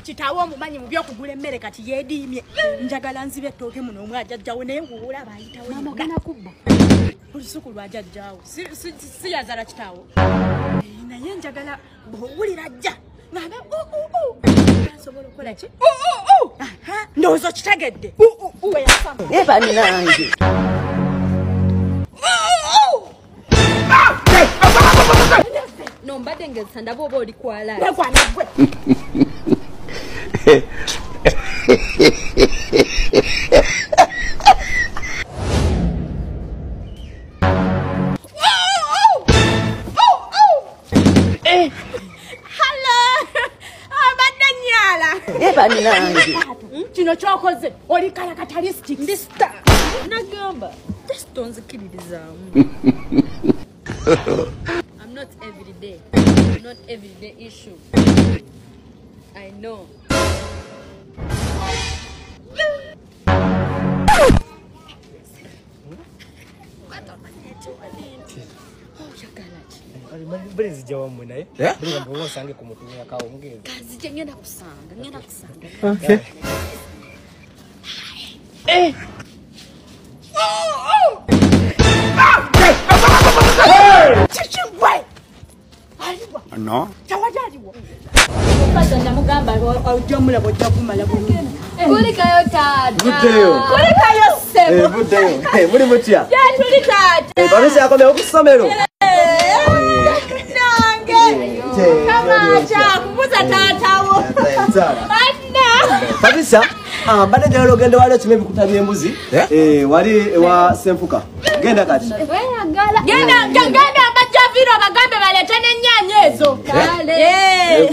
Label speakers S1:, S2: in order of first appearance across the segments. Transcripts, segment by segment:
S1: Kitawo omumanyi mu byokugula emmere kati yeediimye. Njagala nzibe ettooke muno omwajjajjawo naye nguwula bayitawo.
S2: Maama ogenda kubba.
S1: Olusuku lwajjajjawo. Si yazala kitawo. Naye njagala bw'owulira ajja. Ng'abe asobola okukola ki? Ndowooza kitegedde. Bwe yasama.
S2: Eba nange. No mbadde ngezisa ndaba oba oli kwala.
S1: Nekwana gwe.
S2: Eba nange.
S1: Kino kyokoze oli characteristics.
S2: Ndista. Nagamba. Tonzikiririzaamu. I'm not everyday. Not everyday issue. I know.
S3: Brezi jawamu naye. Brezi mbo sange kumutumia kawo mugezi.
S2: Kazi je ngenda kusanga.
S3: Okay.
S4: No.
S1: Tawajaliwo. Obaza namugamba ojamula bojakumala bulungi.
S2: Kulikayo tata.
S3: Buteyo.
S1: Kulikayo sebo.
S3: Buteyo. Muri mutya.
S1: Je tuli tata.
S3: Babese yakomeye okusomero.
S1: Nange. Kama cha kubuza tatawo. Anna.
S3: Babisa, mbadde njagala ogende wali okime ebikuta embuzi. Wali ewa Semfuka. Genda kati.
S1: Genda abajaviro bagambe balete n'ennyaanya ezo. Kale.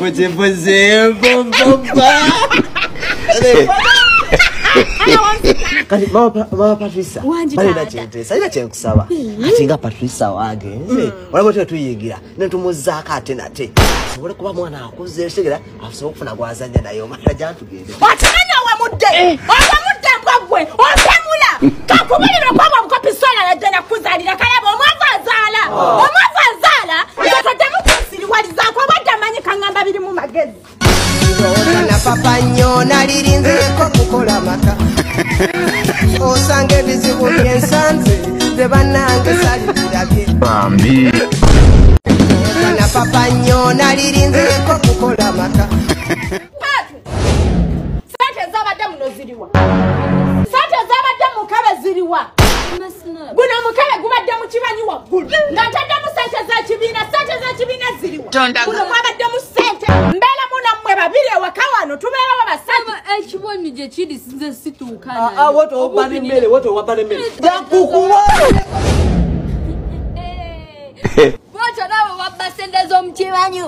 S3: Kati mama Patricia. Balina kyentesa. Ina kyenkusaba. Ati nga Patricia wange. Olaba twe tuyigira. Ne tumuzaako ate nate. Sobole kuba mwana akuze segera asobola okufuna gwazanya naye omala jantugende.
S1: Watamanya wamudde. Wamudde gwagwe. Osemula. Kakubulira kwagwa bukopisola yadde nakuzalira kalaba omwavu azaala. Omwavu azaala. Ngatademu kusiriwalizaako obadde amanyi kaŋŋamba biri mu magezi.
S5: Na papa nnyo nalirinzeeko kukola maka osanga ebizibu byensanze ze bannange salibirabye
S4: Bambi.
S5: Na papa nnyo nalirinzeeko kukola maka
S1: Sente zabadde muno ziriwa. Sente zabadde mukabe ziriwa. Guno mukabe gubadde mu kibanyi waggulu. Ng'ataddemu sente z'ekibiina ziriwa. Guno mwabaddemu sente. Mbeera munammwe babiri ewaka wano tubeerawo basatu.
S2: Ekibonyi gye kiri sinze situuka.
S3: Woto obana emmere, woto wabana emmere. Jakukuwa.
S2: Woto nawe wabba sente z'omu kibanyi.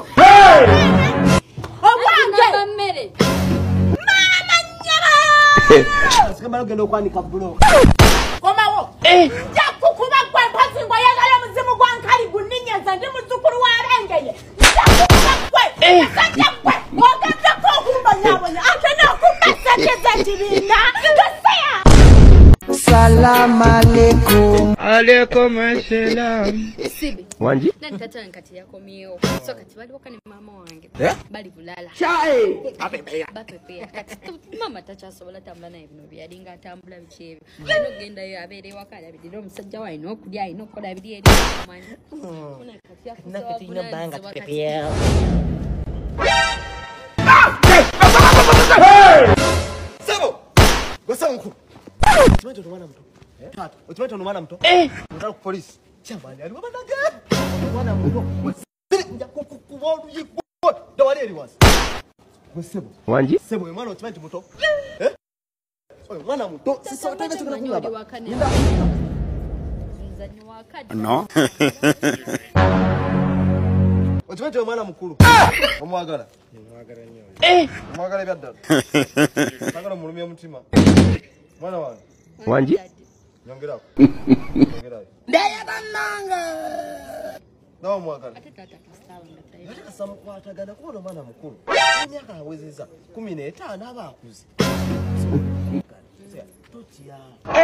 S1: Obwange.
S2: Mmere.
S1: Maama nnyama.
S3: Sikamba ogenda okwanika bulo.
S1: Komawo. Jakukuba gwe mpasi ng'oyagala omuzimu gwa nkali gunninyaza ndi muzzukulu w'abengeye. Jakukuba gwe. Sajja gwe. Ogeddeko okumbonyabonya ate n'okumba sente z'ekibiina. Toseya.
S5: Salamu alaikum.
S4: Alaikum assalam.
S2: Sibi.
S4: Wanji?
S2: Nani tata nkati yakomyewo. So kati bali waka ne maama wange. Bali bulala.
S3: Apepeya.
S2: Bapepea. Kati mama takyasobola tambula naye bino byalinga atambula biki ebyo. Alina okugendayo abeere ewaka alabirira omusajja we alina okulya alina okukola biri eri amanyi.
S3: Nakati ino banga pepeya. Sebo! Gosanku. Okimanyi omwana muto? Tata, okimanyi omwana muto? Ndala ku police. Kyamani ali wabanage. Omwana muto. Nja kukuba oluyigwo. Dawali eri wasi. Sebo.
S4: Wanji?
S3: Sebo omwana okimanyi muto? Omwana muto. Sisa otanga chikona kulaba.
S4: No.
S3: Okimanyi omwana mukulu. Omwagala. Omwagala ebyaddala. Sagala mulumye omutima. Mwana wange.
S4: Wanji?
S3: Nyongerako. Nyongerayo.
S1: Ndaya bannanga.
S3: Nawe mwagala.
S2: Ate tata kasawa ngatayo.
S3: Ate kasamukwatagana kuba omwana mukulu. Emyaka awezeza 15 aba akuze. Totya.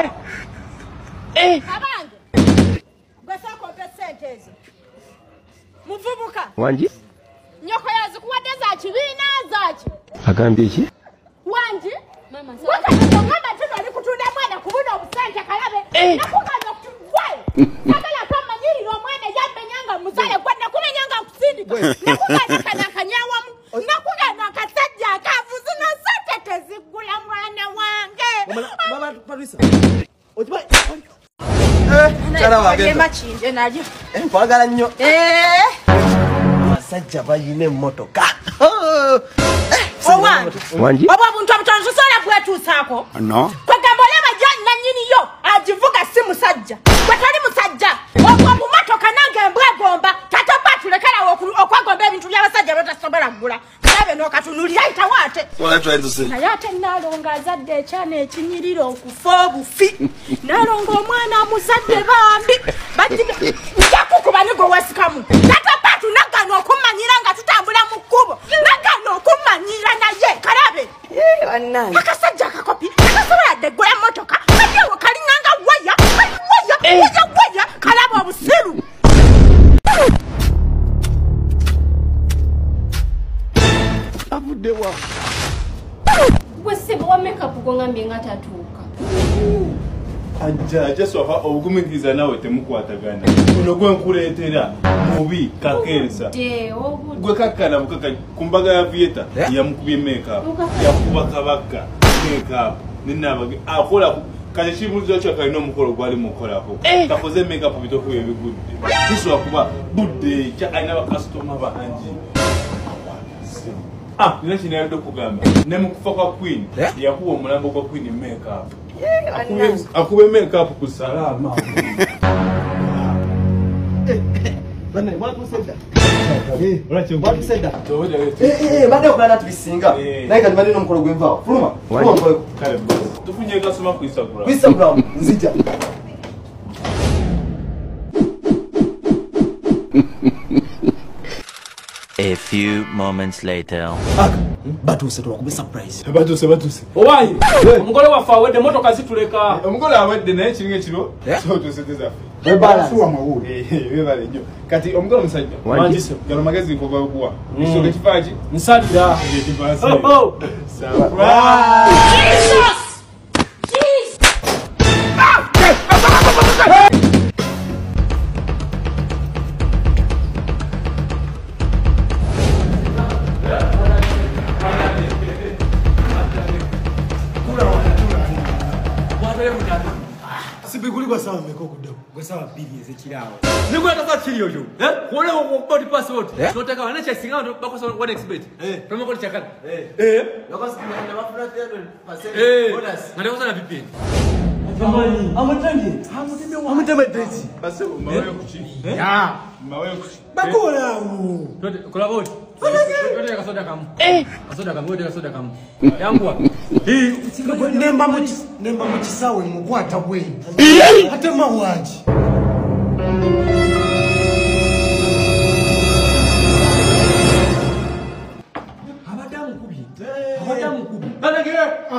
S1: Abange. Gwesako sente ezo. Muvubuka.
S4: Wanji?
S1: Nyoko yazikuwadde za kibiina zaki.
S4: Agambye ki?
S1: Wanji?
S2: Mama
S1: Mama tuno ali kutunda mwana kubuna obusanja kalabe. Nakugamba kuwayo. Chakala kama nyiri no mwana yambe nyanga muzale kwenda kumenyanga kusindika. Nakugamba kana kanyawamu. Nakugamba kasajja akavuzi no sote tezigula mwana wange.
S3: Mama Patricia. Otiba. Chara wagenda.
S1: Machinje najo.
S3: Kwagala nnyo. Abasajja bayine emmotoka.
S4: Wanji?
S1: Baba buntu abutonzo sola bwetusaako.
S4: No.
S1: Kwegamba olaba janna nyini yo agivuga si musajja. Kwetali musajja. Okwo mumotoka nange mbwegomba. Tata batulekera okwagomba ebintu by'abasajja botasobola kugula. Kalabe n'okatunulira ayita waate.
S3: What are you trying to say?
S1: Naye ate Nalonga azadde ekyana ekinyirira okufa obufi. Nalonga omwana muzadde bambi. Njakukuba nigo wesikamu. Tata batu nagano okumanyira nga tutambula mu kkubo. Nagano okumanyira naye kalabe.
S5: Bannange.
S1: Akasajja akakopi akasobola ddeggola emmotoka. Kajjawo kalinganga waya. Waya. Kalabe obusiru.
S3: Abudewa.
S2: Gwesebo wa makeup gongambye nga tatuuka.
S6: Ajja sofa obugumiriza nawe temukwatagana. Ono gwe nkuleetera mubi kakensa. Gwe kakkana mukaka kumbaga ya Vieta yamukubye makeup. Yakuba kabaka makeup. Ninabage akola kale kibuzo kyo kalina omukolo gwali mukolako. Takoze makeup bitoko ebigudde. Kiswa kuba budde kya aina ba customer bangi. Nina kinayodde okugamba ne mukufa kwa Queen yakuba omulambo gwa Queen makeup. Akube makeup ku salama.
S3: Bana, what said that?
S6: What
S3: said that? Bade okulana tubisinga. Naye kati bade nomukolo gw'enva. Fuluma.
S6: Kale tufunye gasoma ku Instagram.
S3: Ku Instagram nzija.
S7: A few moments later.
S3: Batuse twakuba surprise.
S6: Batuse. Owayi. Omugole wafa awedde motoka zituleka. Omugole awedde naye kiringa ekiro. So tuseteza.
S3: Balance.
S6: Webale nnyo. Kati omugole musajja. Wanjise. Gano magezi nkoba okuwa. Isoke kifaji.
S3: Nsalira.
S6: Kifasi.
S3: Surprise.
S1: Jesus!
S3: Sibiguli kwa sawa meko kudo. Kwa sawa pili ezekirawo.
S8: Niko nataka chili yoyo. Kuona body passport. Tunataka wanacha singa ndo bako sawa one expert. Kama kwa Chakala.
S3: Lokasi kuna mafuna 300% bonus.
S8: Ndio sana vipi?
S3: Jamani, amutende dress.
S6: Basi mawe kuchi.
S8: Ya,
S6: mawe kuchi.
S3: Bakola.
S8: Kula bodi. Twende kasoda kamu. Kasoda kamu, twende kasoda kamu. Yangwa. Hii
S3: Nemba mukisawe mukwata bwe. Ate mawaji.
S8: abadamu kubi. Banage.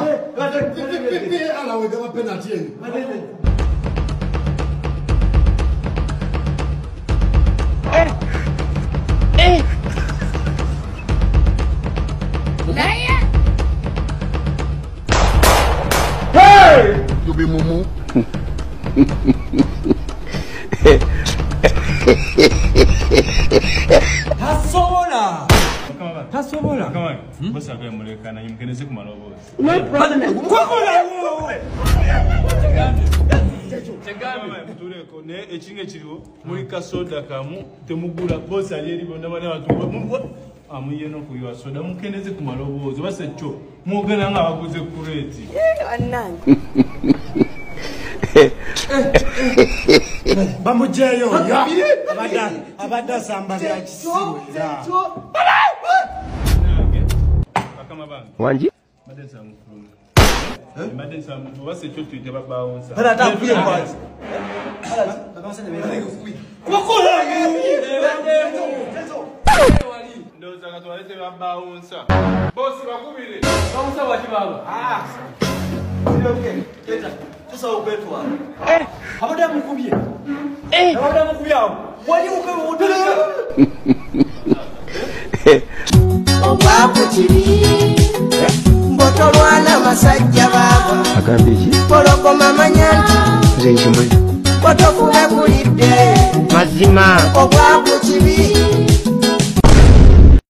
S3: Ala wega wa penalty yenu.
S4: You be mumu.
S8: Tasobola.
S6: Kama bosa kwa mulekana yimkeneze kumalobozi.
S3: No problem.
S6: Chegame mutuleko ne echinge kiriwo muri kasoda kamu temugula bosa yeri bonda bana watu amuye no kuyiwa soda mukeneze kumalobozi base cyo mugana nga baguze kureti.
S5: Bannange.
S3: Bamujeyo abada samba ya kisiwe.
S6: Kama banga.
S4: Wanji?
S6: Madesa mfulu. Madesa mfulu base cyo twite babaonsa.
S3: Hala takuye kwazi. Wakola.
S6: Ndoza katwalete babaonsa. Bosi bakubire.
S8: Bamusa wa kibaba.
S3: Okay. Sasa ubetwa. Abadamu kubye. Abadamu kubyawo. Wali ukawe wotuleka.
S5: Obwakukiri tolwana masajja baba
S4: agambye ki
S5: pologoma manya nti
S4: nze nkimuli
S5: kotokube kulidde
S4: mazima
S5: obwaku kibi